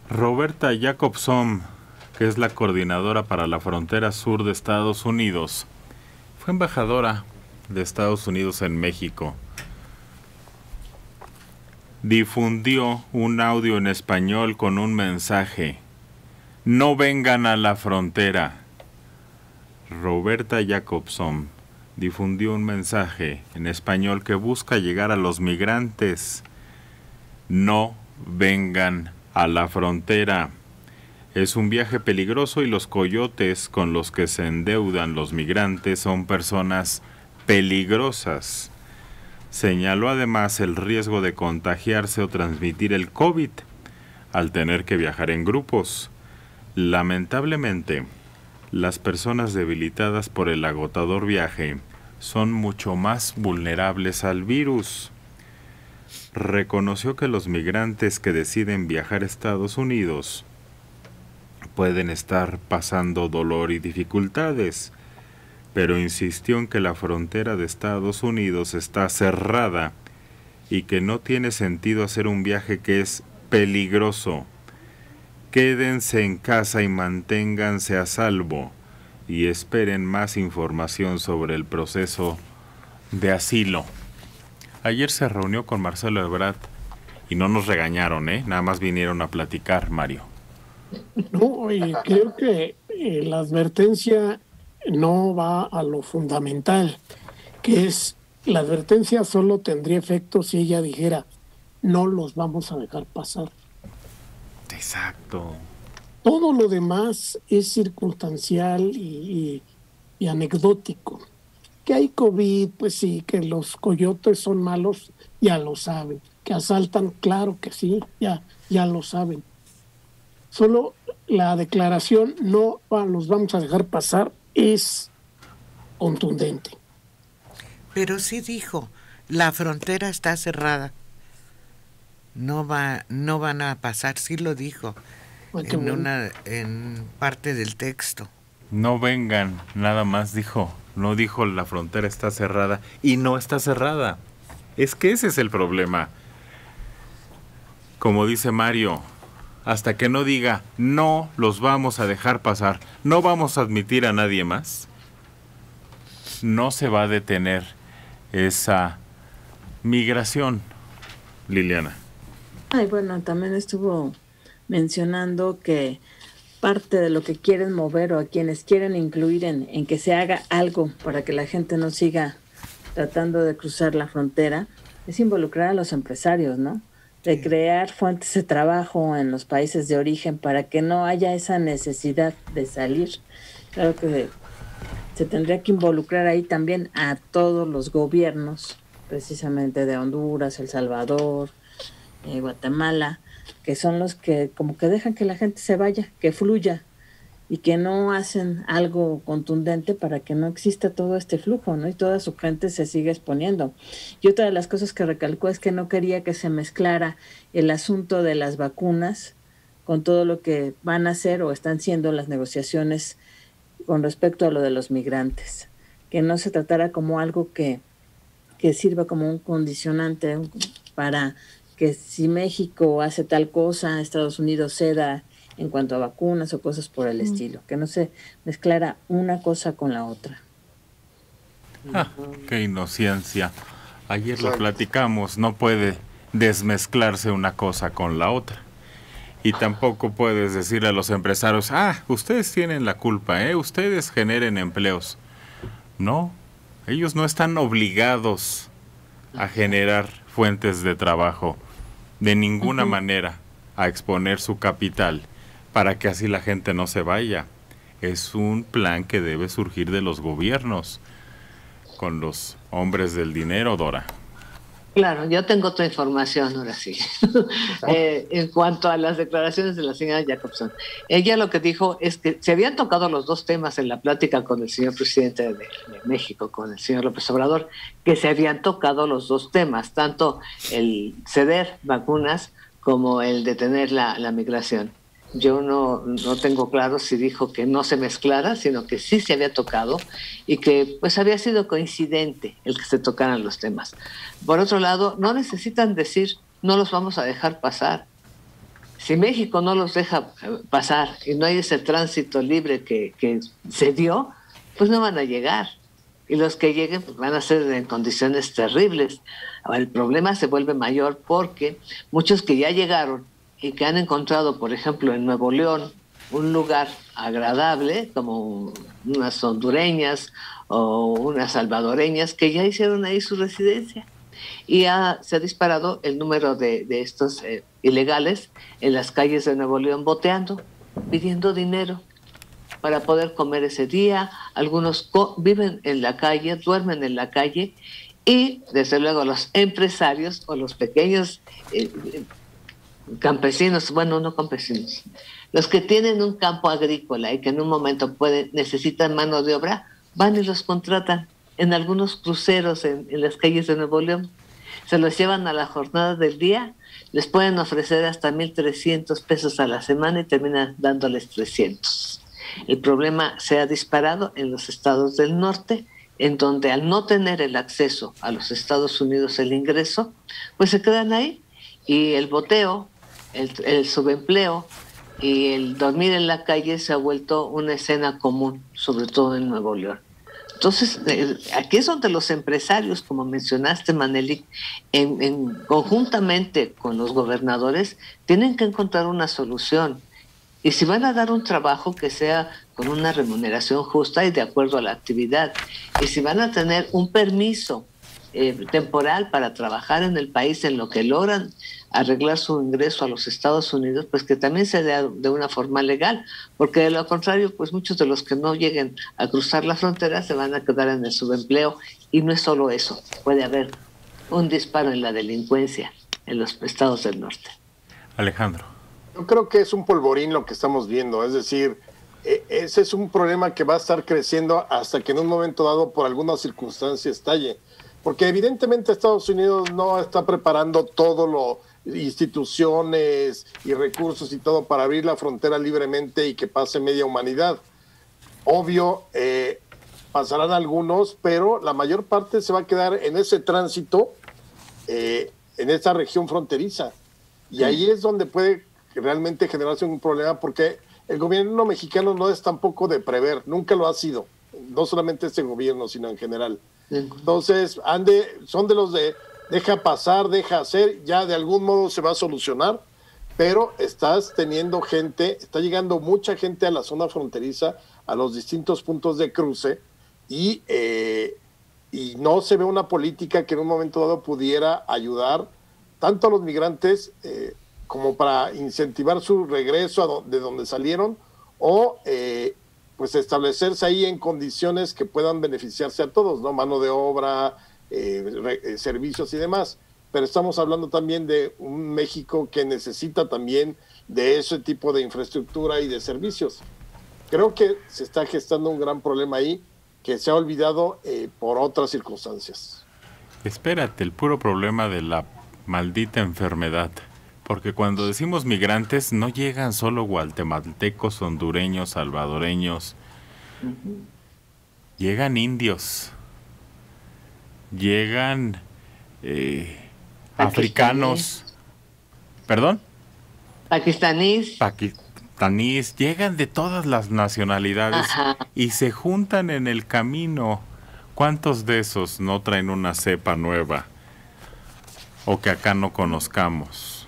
Roberta Jacobson, que es la coordinadora para la frontera sur de Estados Unidos, fue embajadora de Estados Unidos en México. Difundió un audio en español con un mensaje: no vengan a la frontera. Roberta Jacobson difundió un mensaje en español que busca llegar a los migrantes. No vengan a la frontera. Es un viaje peligroso y los coyotes con los que se endeudan los migrantes son personas peligrosas. Señaló además el riesgo de contagiarse o transmitir el COVID al tener que viajar en grupos. Lamentablemente, las personas debilitadas por el agotador viaje son mucho más vulnerables al virus. Reconoció que los migrantes que deciden viajar a Estados Unidos pueden estar pasando dolor y dificultades, pero insistió en que la frontera de Estados Unidos está cerrada y que no tiene sentido hacer un viaje que es peligroso. Quédense en casa y manténganse a salvo y esperen más información sobre el proceso de asilo. Ayer se reunió con Marcelo Ebrard y no nos regañaron, nada más vinieron a platicar, Mario. No, y creo que la advertencia no va a lo fundamental, que es, la advertencia solo tendría efecto si ella dijera, no los vamos a dejar pasar. Exacto. Todo lo demás es circunstancial y anecdótico. Que hay COVID, pues sí, que los coyotes son malos, ya lo saben. Que asaltan, claro que sí, ya lo saben. Solo la declaración no los vamos a dejar pasar es contundente. Pero sí dijo, la frontera está cerrada. No van a pasar, sí lo dijo en parte del texto. No vengan, nada más dijo. No dijo la frontera está cerrada y no está cerrada. Es que ese es el problema. Como dice Mario, hasta que no diga no los vamos a dejar pasar, no vamos a admitir a nadie más, no se va a detener esa migración, Liliana. Ay, bueno, también estuvo mencionando que parte de lo que quieren mover o a quienes quieren incluir en que se haga algo para que la gente no siga tratando de cruzar la frontera es involucrar a los empresarios, ¿no? De crear fuentes de trabajo en los países de origen para que no haya esa necesidad de salir. Claro que se tendría que involucrar ahí también a todos los gobiernos, precisamente de Honduras, El Salvador, Guatemala, que son los que como que dejan que la gente se vaya, que fluya, y que no hacen algo contundente para que no exista todo este flujo, ¿no? Y toda su gente se sigue exponiendo. Y otra de las cosas que recalcó es que no quería que se mezclara el asunto de las vacunas con todo lo que van a hacer o están siendo las negociaciones con respecto a lo de los migrantes. Que no se tratara como algo que sirva como un condicionante para que si México hace tal cosa, Estados Unidos ceda en cuanto a vacunas o cosas por el estilo, que no se mezclara una cosa con la otra. ¡Qué inocencia! Ayer lo platicamos, no puede desmezclarse una cosa con la otra. Y tampoco puedes decirle a los empresarios, ustedes tienen la culpa, ustedes generen empleos. No, ellos no están obligados a generar fuentes de trabajo de ninguna manera, a exponer su capital para que así la gente no se vaya. Es un plan que debe surgir de los gobiernos, con los hombres del dinero, Dora. Claro, yo tengo otra información ahora sí. En cuanto a las declaraciones de la señora Jacobson, ella lo que dijo es que se habían tocado los dos temas en la plática con el señor presidente de México, con el señor López Obrador, que se habían tocado los dos temas, tanto el ceder vacunas como el detener la migración. Yo no tengo claro si dijo que no se mezclara, sino que sí se había tocado y que pues había sido coincidente el que se tocaran los temas. Por otro lado, no necesitan decir no los vamos a dejar pasar. Si México no los deja pasar y no hay ese tránsito libre que se dio, pues no van a llegar. Y los que lleguen pues van a ser en condiciones terribles. Ahora, el problema se vuelve mayor porque muchos que ya llegaron y que han encontrado, por ejemplo, en Nuevo León, un lugar agradable, como unas hondureñas o unas salvadoreñas, que ya hicieron ahí su residencia. Y se ha disparado el número de estos ilegales en las calles de Nuevo León boteando, pidiendo dinero para poder comer ese día. Algunos viven en la calle, duermen en la calle, y desde luego los empresarios o los pequeños campesinos, bueno, no campesinos, los que tienen un campo agrícola y que en un momento necesitan mano de obra, van y los contratan en algunos cruceros en las calles de Nuevo León. Se los llevan a la jornada del día, les pueden ofrecer hasta 1,300 pesos a la semana y terminan dándoles 300. El problema se ha disparado en los estados del norte, en donde al no tener el acceso a los Estados Unidos, el ingreso, pues se quedan ahí, y el boteo, el subempleo y el dormir en la calle se ha vuelto una escena común, sobre todo en Nuevo León. Entonces, aquí es donde los empresarios, como mencionaste, Manelik, conjuntamente con los gobernadores, tienen que encontrar una solución. Y si van a dar un trabajo, que sea con una remuneración justa y de acuerdo a la actividad. Y si van a tener un permiso temporal para trabajar en el país en lo que logran arreglar su ingreso a los Estados Unidos, pues que también se dé de una forma legal, porque de lo contrario, pues muchos de los que no lleguen a cruzar la frontera se van a quedar en el subempleo. Y no es solo eso, puede haber un disparo en la delincuencia en los estados del norte. Alejandro. Yo creo que es un polvorín lo que estamos viendo, es decir, ese es un problema que va a estar creciendo hasta que en un momento dado, por alguna circunstancia, estalle. Porque evidentemente Estados Unidos no está preparando todo lo instituciones y recursos y todo para abrir la frontera libremente y que pase media humanidad. Obvio, pasarán algunos, pero la mayor parte se va a quedar en ese tránsito, en esa región fronteriza. Y ahí es donde puede realmente generarse un problema, porque el gobierno mexicano no es tampoco de prever, nunca lo ha sido, no solamente este gobierno, sino en general. Entonces, son de los de deja pasar, deja hacer, ya de algún modo se va a solucionar, pero estás teniendo gente, está llegando mucha gente a la zona fronteriza, a los distintos puntos de cruce, y no se ve una política que en un momento dado pudiera ayudar tanto a los migrantes como para incentivar su regreso de donde salieron, o pues establecerse ahí en condiciones que puedan beneficiarse a todos, ¿no? Mano de obra, servicios y demás. Pero estamos hablando también de un México que necesita también de ese tipo de infraestructura y de servicios. Creo que se está gestando un gran problema ahí que se ha olvidado por otras circunstancias. Espérate, el puro problema de la maldita enfermedad. Porque cuando decimos migrantes, no llegan solo guatemaltecos, hondureños, salvadoreños. Llegan indios. Llegan africanos. ¿Perdón? Pakistaníes. Pakistaníes. Llegan de todas las nacionalidades. Ajá. Y se juntan en el camino. ¿Cuántos de esos no traen una cepa nueva? O que acá no conozcamos?